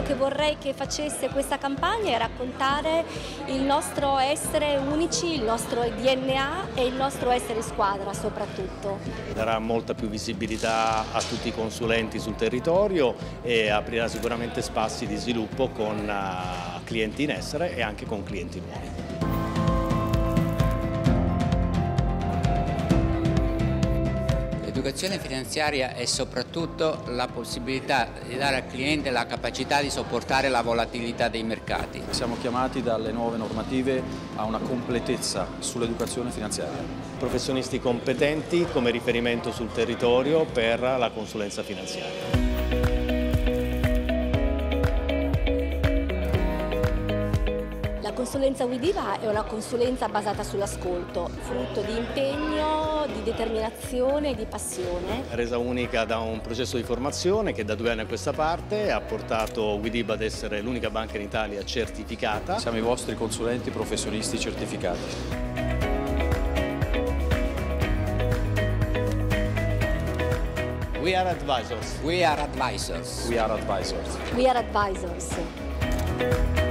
che vorrei che facesse questa campagna è raccontare il nostro essere unici, il nostro DNA e il nostro essere squadra soprattutto. Darà molta più visibilità a tutti i consulenti sul territorio e aprirà sicuramente spazi di sviluppo con clienti in essere e anche con clienti nuovi. L'educazione finanziaria è soprattutto la possibilità di dare al cliente la capacità di sopportare la volatilità dei mercati. Siamo chiamati dalle nuove normative a una completezza sull'educazione finanziaria. Professionisti competenti come riferimento sul territorio per la consulenza finanziaria. La consulenza Widiba è una consulenza basata sull'ascolto, frutto di impegno, di determinazione e di passione. Resa unica da un processo di formazione che da 2 anni a questa parte ha portato Widiba ad essere l'unica banca in Italia certificata. Siamo i vostri consulenti professionisti certificati. We are advisors. We are advisors. We are advisors. We are advisors.